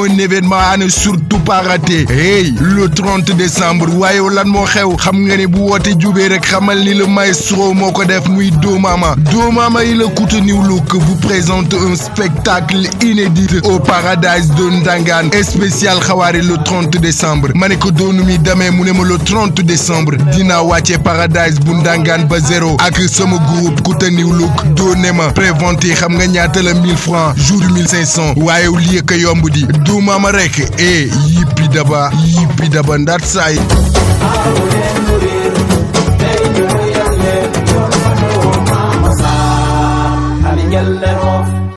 un événement à ne surtout pas rater. Hey, le 30 décembre waaye lan moo xew xam nga ni bu woote jubee rek xamal ni le maestro moo ko def muy Domama. Domama et le Coutu New Look vous présente un spectacle inédit au Paradise de Ndangaan spécial xawaare le 30 décembre ma ne ko doonu mi demee mu ne ma le 30 décembre dina wàcce Paradise bu Ndangaan ba zéro ak sama groupe Coutu New Look doone ma prévente yi xam nga ñaata la 1000 francs jour 1500 waaye lii ko yomb di Domama rek yippi daba ndaat saay